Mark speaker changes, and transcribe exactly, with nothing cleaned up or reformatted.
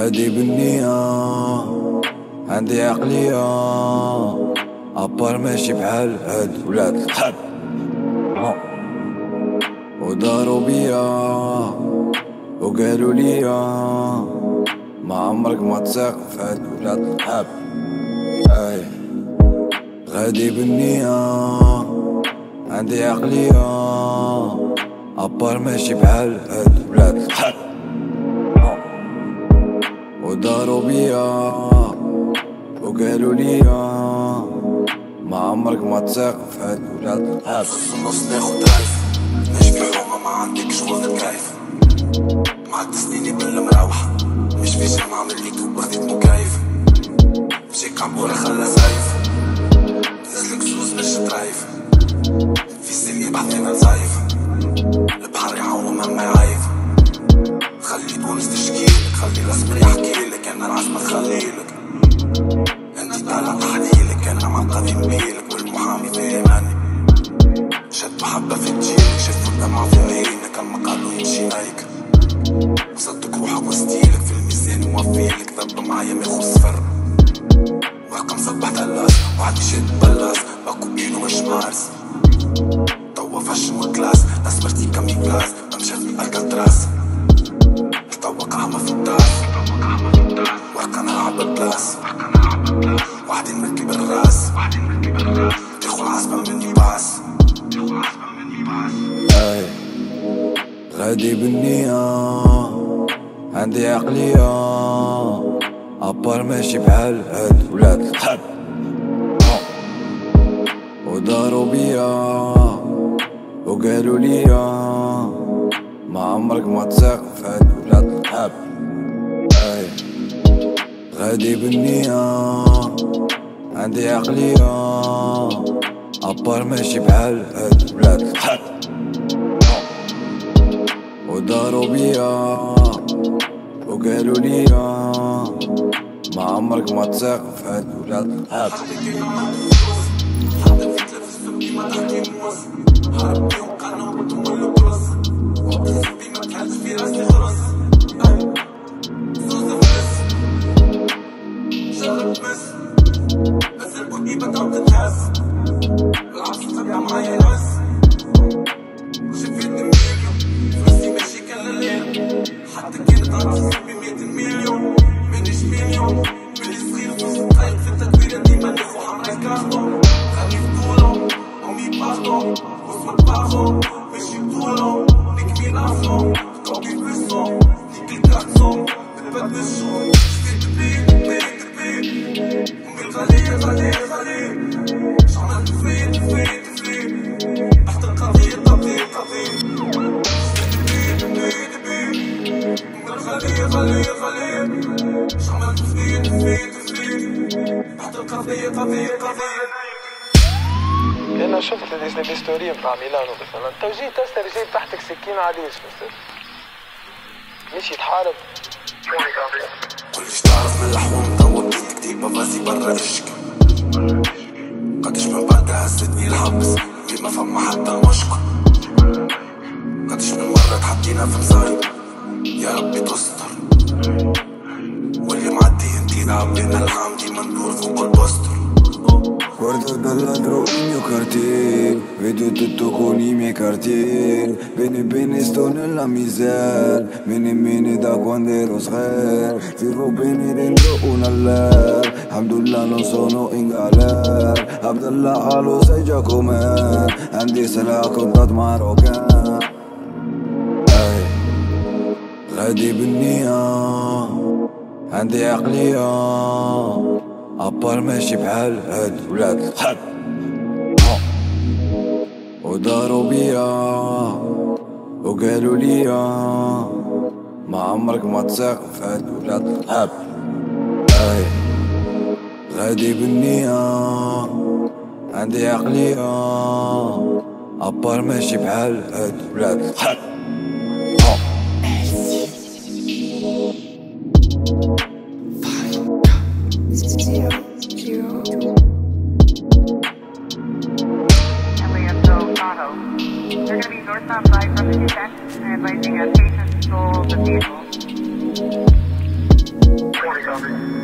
Speaker 1: غادي بالنية، عندي عقلية أبار ماشي بحال هاد ولاد الحب ودارو بيا وقالوا ليا ما عمرك ما تساق في هاد ولاد الحب. اي غادي بالنية، عندي عقلية أبار ماشي بحال هاد ولاد الحب ودارو بيا وقالوا ليا ما عمرك ما تساق في هاد ولاد الحب.
Speaker 2: في النص ناخد رايف ماشي في حومة ما عندك شغل كيف معد سنيني بالمراوحة مش في جامعة من اليوتيوب خديت مكيف مشيك عبورة خلا زايف نزلك سوس مش درايف في سيري بحثنا زايف البحر يعوم اما يعايف خلي تونس تشكيلك خلي الاسمر يحكيلك انا العزمة تخليلك انتي طالع تحليلك انا مع قديم بيلك والمحامي فاهماني شد محبة في تجيلك شايف الدمعة في عينك اما قالوا يمشي هيك صدق روحك وستيلك في الميزان ووفيلك ضرب معايا ما يخص فرق رقم صبح تلاس وعدي شد بلاس باكو بينو مش مارس توا فاشن وكلاس ناس مرتين كمي كلاس بمشي في الكالتراس توا قهوة في الداس ورقة نلعب بالبلاس وحدي نركب الراس تاخو العزبة مني باس
Speaker 1: اي غادي بالنية، عندي عقلية أبار ماشي بحال هاد ولاد الحب ودارو بيا وقالوا ليا ما عمرك ما تساق في هاد ولاد الحب. اي غادي بالنية، عندي عقلية أبار ماشي بحال هاد ولاد الحب ودارو بيا وقالوا ليا ما عمرك ما تساق في هاد ولاد الحب.
Speaker 2: حاضر في ثلاث السوق ديما تحكي موز هرب بيهم قانا وبدهم ولا بروس وبس ديما تهز في راسي خرس سوزة فلس شغل بس بس البني بدهم تتهز العصر تبقى معايا ناس وشفت مليون فلوسي ماشي كان لليل حتى كانت عراسي بمية مليون منيش مليون بلي صغير فلوس طايق في التدويرة ديما ناخو حمراء الكارطون خلي فضولهم أمي باردون واسمك باردون ماشي بطولهم نكمي نعرفهم كوكي بيسون نيك الكاكسون بتبدلشون شفت بيه بيه بيه أمي الغالية غالية غالية شعملت فيه فيه فيه تحت القضية قضية قضية غالية غالية غالية شعملت فيه فيه فيه تحت القضية قضية قضية.
Speaker 3: انا شفت الهيستورية متاع ميلانو مثلا تو جيت تسأل جايب تحتك سكين علاش مثلا مش يتحارب
Speaker 2: كلش تعرف من الحوم توا بديت كتيبة باسي برا اشكي قديش من بعد هزتني الحبس ما فما حتى مشكل قديش من مرة تحطينا في مصايب يا ربي تستر واللي معدي انتي دعبنا العام ديما ندور فوق البوستر
Speaker 1: Guardo dall'altro il mio quartiere, vedo tutto con i miei cartieri. Bene bene sto nella miseria, bene bene da quando ero scher. Vivo bene dentro un aller, alhamdulillah non sono in galera. Abdallah lo sai già com'è, عندي سلاح كنت ماروكان. اي غادي بالنية، عندي عقلية أبار ماشي بحال هاد ولاد الحب ودارو بيا وقالوا ليا ما عمرك ما تساق في هاد ولاد الحب. اي غادي بالنية، عندي عقلية أبار ماشي بحال هاد ولاد الحب.
Speaker 4: They're going to be northbound by from the defense and advising a patient stole the vehicle. twenty, copy.